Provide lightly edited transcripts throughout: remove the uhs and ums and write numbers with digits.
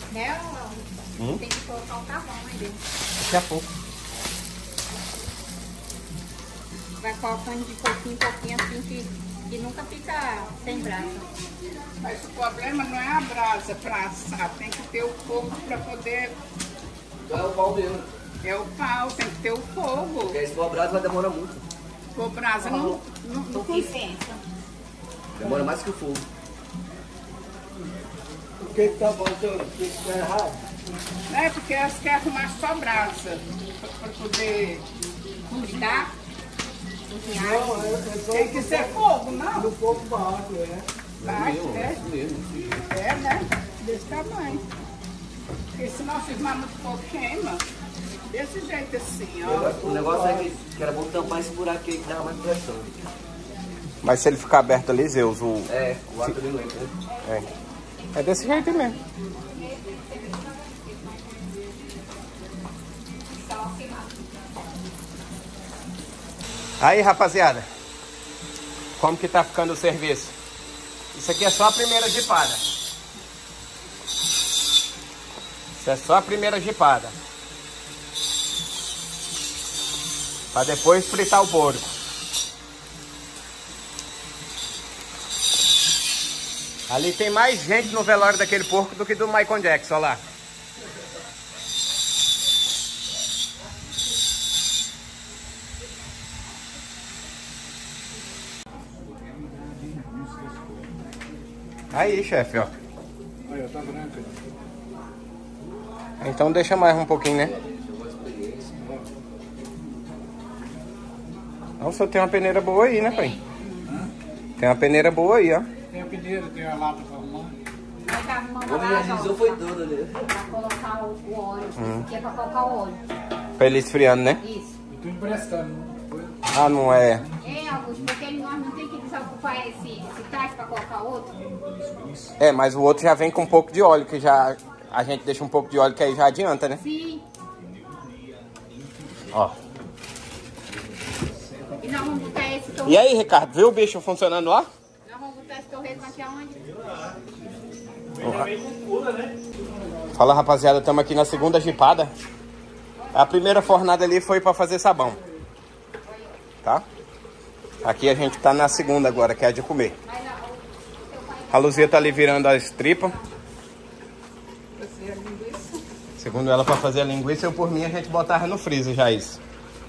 Né? Tem que colocar o carvão aí dentro. Daqui a pouco. Vai colocando de pouquinho em pouquinho assim que nunca fica sem brasa. Mas o problema não é a brasa para assar, tem que ter o fogo para poder... É o pau mesmo. É o pau, tem que ter o fogo. Porque se for a brasa vai demorar muito. O brasa não Licença. Demora mais que o fogo. O que tá faltando? O que tá errado? É porque elas querem arrumar só brasa para poder Cuidar. Não, é só tem que ser fogo, não? do fogo baixo, Baixo, Isso né? mesmo. É, né? Desse tamanho. Porque se nós firmar muito fogo, queima. Desse jeito assim, ó. O negócio é que era bom tampar esse buraco aí que dava mais pressão. Mas se ele ficar aberto ali, Zeus, o... É, o ar também não entra, né? É desse jeito aí mesmo. Aí, rapaziada. Como que tá ficando o serviço? Isso aqui é só a primeira jipada. Isso é só a primeira jipada. Pra depois fritar o porco. Ali tem mais gente no velório daquele porco do que do Michael Jackson, olha lá. Aí, chefe, ó. Olha, tá branca. Então deixa mais um pouquinho, né? Não, o senhor tem uma peneira boa aí, né, pai? Tem uma peneira boa aí, ó. Tem a peneira, tem a lata pra arrumar. Vai dar uma O homem já deslizou foi todo ali. pra colocar o óleo. Isso aqui é pra colocar o óleo. Pra ele esfriando, né? Isso. Eu tô emprestando, não foi? Ah, não é. É, Augusto, porque nós não tem que desocupar esse tacho pra colocar outro. É, mas o outro já vem com um pouco de óleo, que já... A gente deixa um pouco de óleo que aí já adianta, né? Sim. Ó. E nós vamos botar esse torresmo. E aí, Ricardo, viu o bicho funcionando lá? Nós vamos botar esse torresmo aqui aonde? Fala, rapaziada, estamos aqui na segunda jipada. A primeira fornada ali foi para fazer sabão. Tá? Aqui a gente tá na segunda agora, que é a de comer. A Luzia tá ali virando as tripas. Segundo ela, para fazer a linguiça, eu por mim a gente botava no freezer já isso.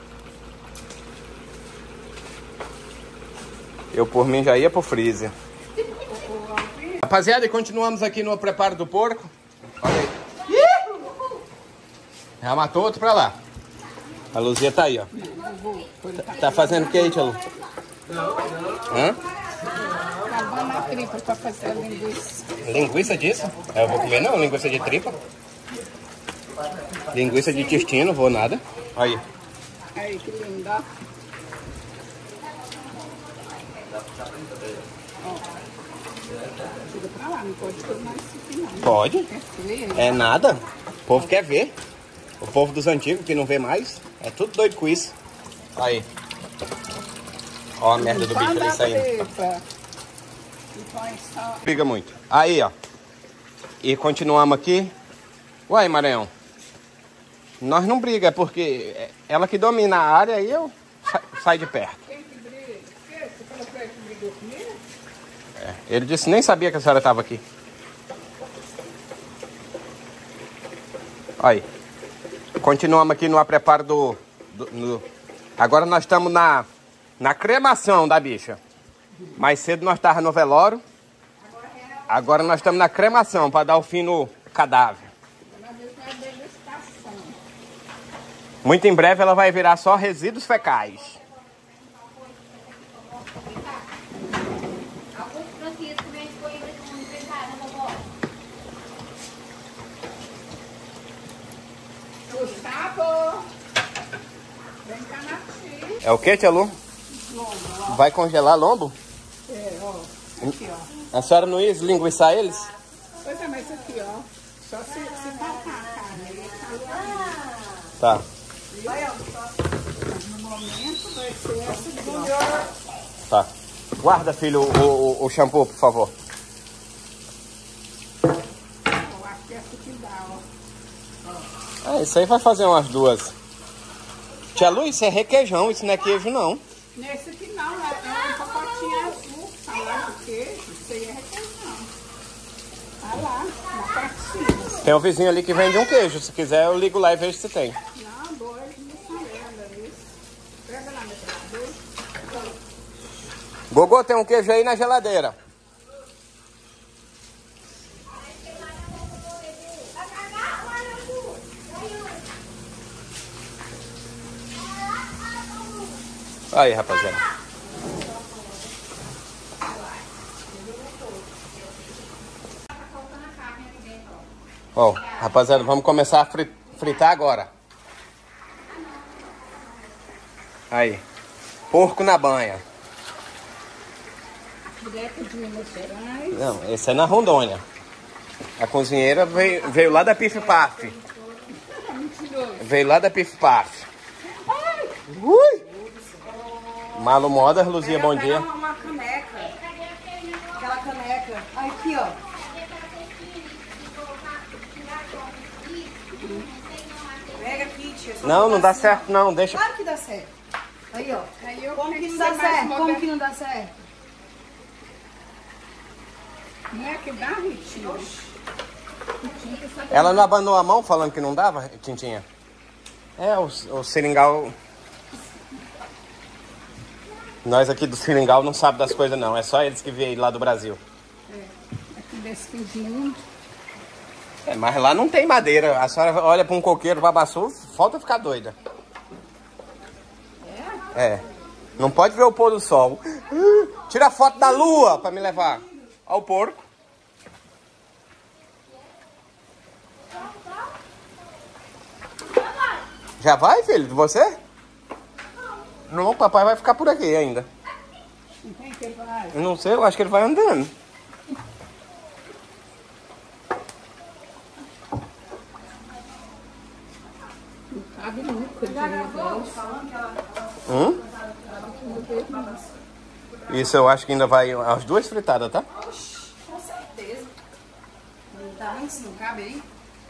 Eu por mim já ia pro freezer. Rapaziada, e continuamos aqui no preparo do porco. Olha aí. Já matou outro pra lá. A Luzia tá aí, ó. Tá fazendo o que aí, tia Lu? Hã? Acabando a tripa para fazer a linguiça. Linguiça disso? Eu vou comer não, linguiça de tripa. Linguiça de intestino, vou nada. Aí. Aí, que lindo, ó. Tira pra lá, não pode tornar isso aqui não. Pode. Quer ver? É nada. O povo quer ver. O povo dos antigos que não vê mais. É tudo doido com isso. Aí. Ó a merda do bicho ali saindo. Tripa. E põe só... Briga muito. Aí, ó. E continuamos aqui. Uai, Maranhão. Nós não briga, é porque ela que domina a área e eu saio de perto. Quem que briga? Você falou pra ele que brigou comigo? É, ele disse nem sabia que a senhora estava aqui. Aí. Continuamos aqui no preparo Agora nós estamos na cremação da bicha. Mais cedo nós estávamos no velório. Agora nós estamos na cremação para dar o fim no cadáver. Muito em breve ela vai virar só resíduos fecais. Gustavo! Vem cá na tia. É o que, tia Lu? Lombo, Vai congelar lombo? ó. É, ó. Aqui, ó. A senhora não ia eslinguiçar eles? Pois é, mas aqui, ó. Só se faltar a carne. Ele tá Tá. no momento vai ser essa aqui, ó. Tá. Guarda, filho, o shampoo, por favor. Ó, aqui essa que dá. Ah, isso aí vai fazer umas 2. Tia Lu, isso é requeijão, isso não é queijo não. Nesse aqui não, é um pacotinho azul, salada de queijo, isso aí é requeijão. Tá lá, na pratinha. Tem um vizinho ali que vende um queijo, se quiser eu ligo lá e vejo se tem. Não, 2 mussarela, isso. Pega lá na geladeira. Gogô, tem um queijo aí na geladeira. Aí, rapaziada. Ó, rapaziada, vamos começar a fritar agora. Aí. Porco na banha. Direto de Minas Gerais. Não, esse é na Rondônia. A cozinheira veio lá da Pif Paf. Veio lá da Pif Paf. Ui! Malu Moda, Luzia, bom dia. Uma caneca. Aquela caneca. Aqui, ó. Pega aqui, tia. Não, não dá certo não, deixa. Claro que dá certo. Aí, ó. Aí eu Como tenho que não ser dá mais certo? moderna. Como que não dá certo? Não é que dá, Ritinho? Ela não abanou a mão falando que não dava, Tintinha? É, o seringal... Nós aqui do seringal não sabemos das coisas não, é só eles que vêm lá do Brasil. Aqui desse vizinho. É, mas lá não tem madeira, a senhora olha para um coqueiro babaçu, falta ficar doida. É. Não pode ver o pôr do sol. Tira a foto da lua para me levar ao porco. Já vai, filho, de você? Não, papai vai ficar por aqui ainda. Não tem que vai. Eu não sei, eu acho que ele vai andando. Cabe nunca de negócio. Isso eu acho que ainda vai as 2 fritadas, tá? Com certeza. Não tá vendo se não cabe aí?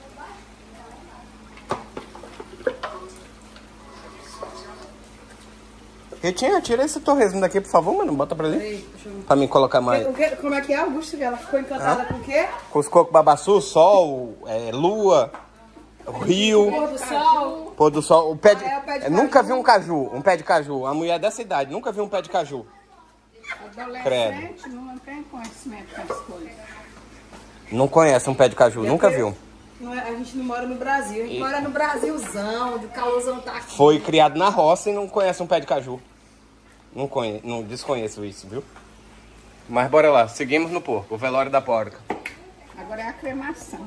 Ritinha, tira esse torresmo daqui, por favor, mano. Bota pra ali. Peraí, deixa eu... Pra mim colocar mais. Como é que é, Augusto? Ela ficou encantada com o quê? Com os cocos babaçu, sol, lua, rio, Pôr do sol. pôr do sol. O pé de... Ah, é o pé de nunca caju. vi um caju, um pé de caju. A mulher dessa idade nunca viu um pé de caju. Adolescente não tem conhecimento das coisas. Não conhece um pé de caju, nunca viu. Não é- a gente não mora no Brasil, a gente mora no Brasilzão, onde o calorzão tá aqui. Foi criado na roça e não conhece um pé de caju. Não desconheço isso, viu? Mas bora lá, seguimos no porco, o velório da porca. Agora é a cremação.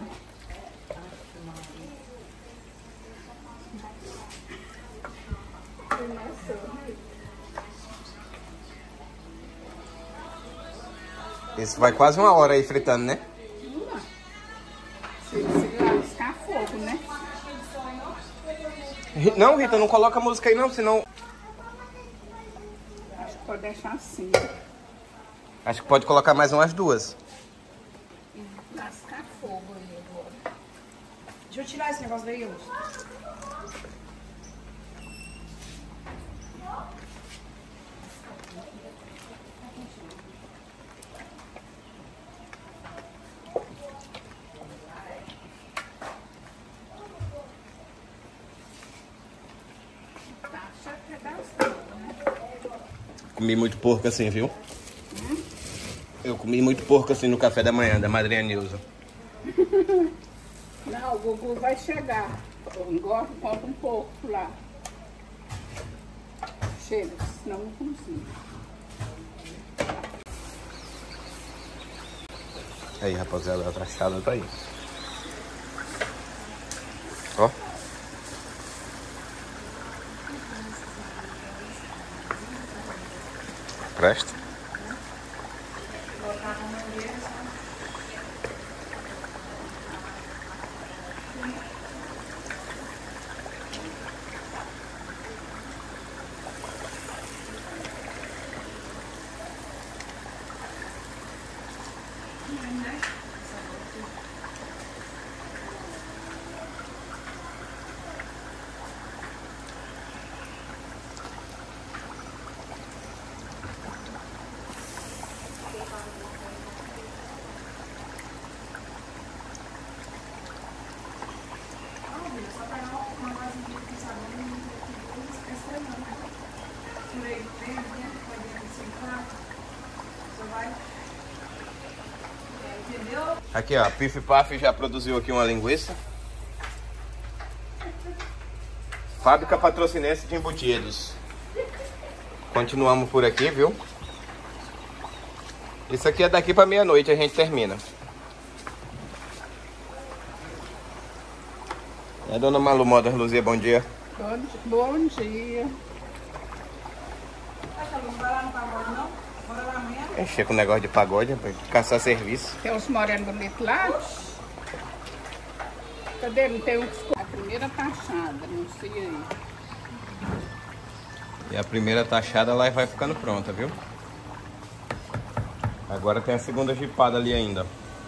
Isso vai quase 1 hora aí fritando, né? Se lascar fogo, né? Não, Rita, não coloca música aí não, senão... Acho que pode deixar assim. Acho que pode colocar mais umas 2. Lascar fogo aí agora. Deixa eu tirar esse negócio daí, Augusto. Taxa pedaço, né? Comi muito porco assim, viu? Eu comi muito porco assim no café da manhã da madrinha Nilza. Não, o Gugu vai chegar. Eu engordo, compro um pouco lá. Chega, senão não consigo. Aí, rapaziada, a trachada tá aí. Ó. Presta. Aqui, ó, Pif Paf já produziu aqui uma linguiça. Fábrica Patrocinense de Embutidos. Continuamos por aqui, viu? Isso aqui é daqui para meia-noite, a gente termina. É, dona Malu Modas Luzia, bom dia. Bom dia. Encher com negócio de pagode, rapaz. Caçar serviço. Tem uns morenos bonitos lá. Cadê? Não tem a primeira taxada, não sei aí. E a primeira taxada lá vai ficando pronta, viu? Agora tem a segunda jipada ali ainda.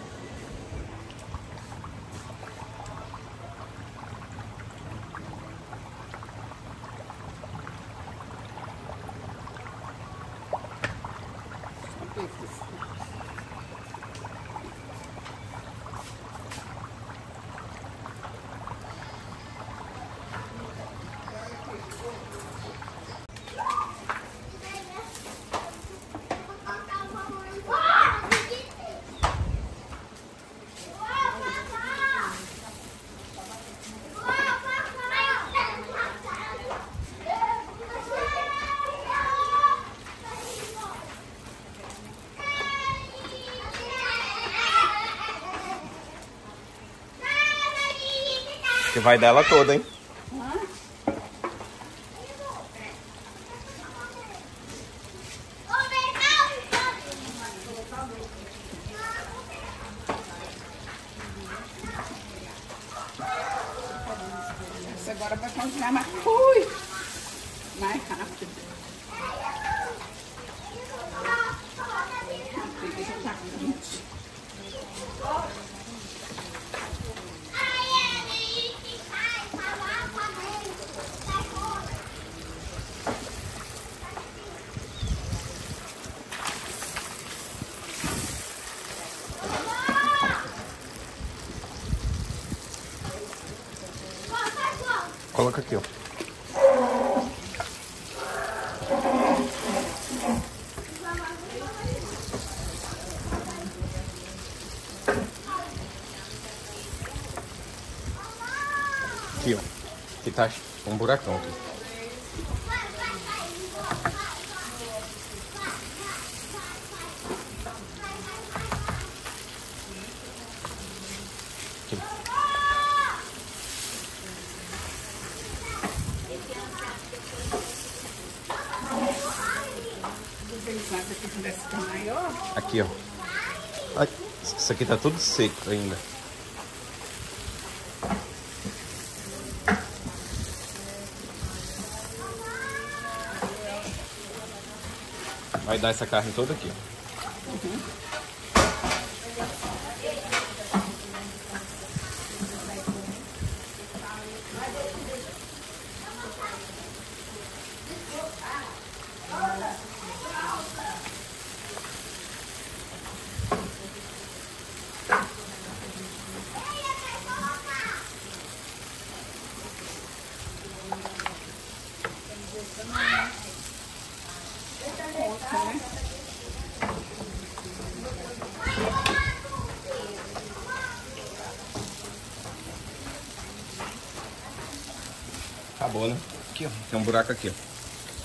Que vai dar ela toda, hein? Essa agora vai continuar mais, mais rápido. Coloca aqui, ó. Aqui, ó. Aqui tá um buracão aqui. Aqui, ó. Ai, isso aqui tá tudo seco ainda. Vai dar essa carne toda aqui, ó. Acabou, né? Aqui, ó. Tem um buraco aqui, ó.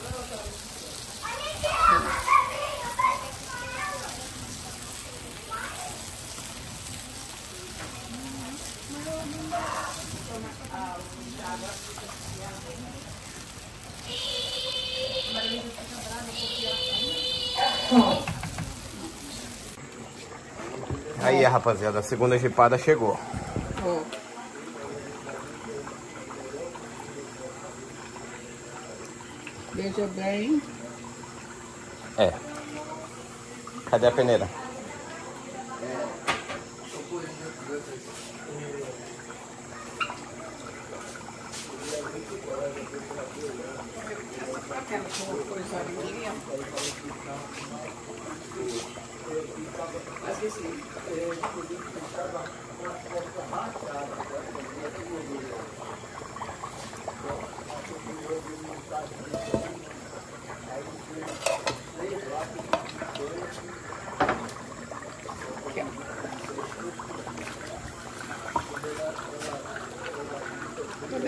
Aí, rapaziada, a segunda jipada chegou. Veja bem. É. Cadê a peneira?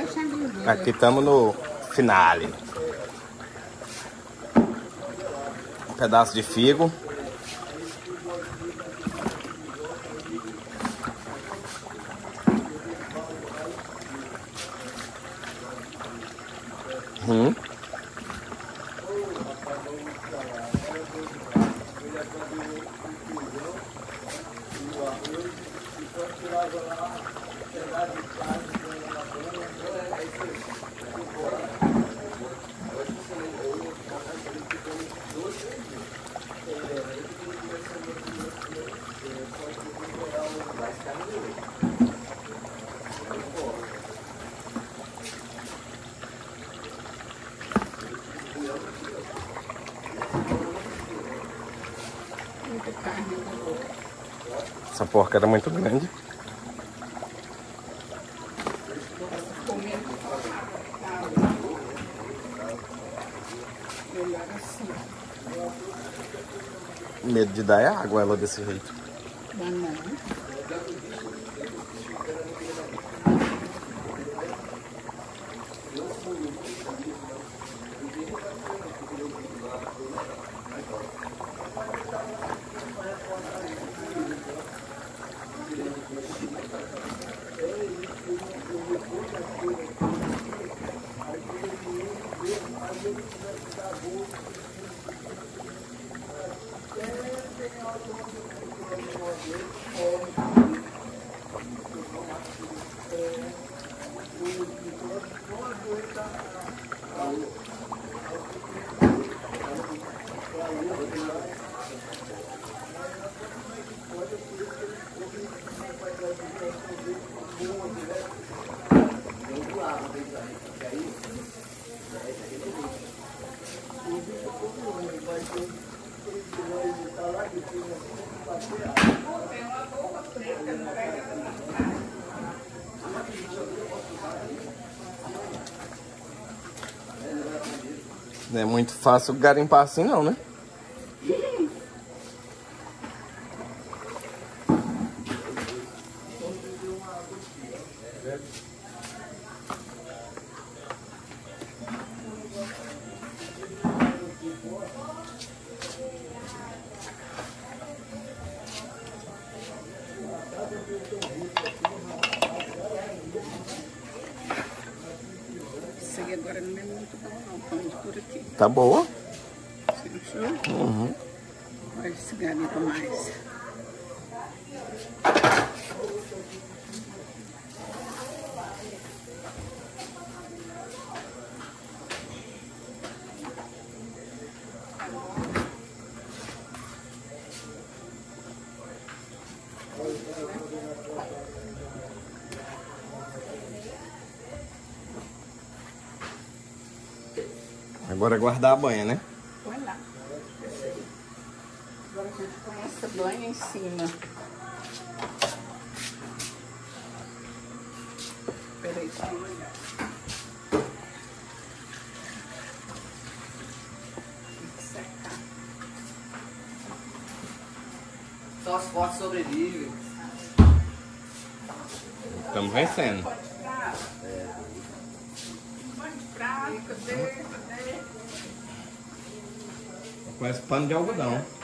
sem gordura. Aqui estamos no finale. Um pedaço de figo. Muita carne. Essa porca era muito grande. Comendo. Melhor assim. Medo de dar é água ela desse jeito. Mas não. Não é muito fácil garimpar assim não, né? Isso aí agora não é muito bom não, falando por aqui. Tá boa. Você achou? Uhum. Olha esse garimpo mais. Agora é guardar a banha, né? Põe lá. Agora a gente põe essa banha em cima. Peraí, deixa eu olhar. Tem que secar. Só os fortes sobrevivem. Estamos vencendo. Cadê? Com esse pano de algodão.